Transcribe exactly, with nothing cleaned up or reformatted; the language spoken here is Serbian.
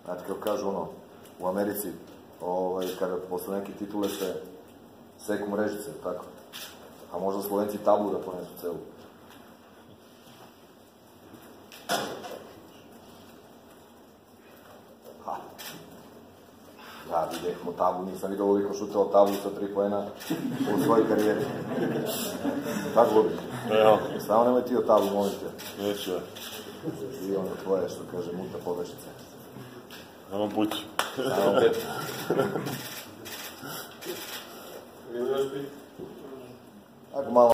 Znate, kao kažu ono, u Americi, kada posle neke titule se seku mrežice, tako? A možda Slovenci tablu da ponesu celu. Ha. Ja vidjehmo tablu, nisam vidio ovoliko šutao tablu sa tri poena u svojoj karijeri. Tako lubi. Samo nemoj ti o tablu, molim te. Neću ja. I ono tvoje, što kaže, muta povešice. Samo pući. Samo pući. Ako malo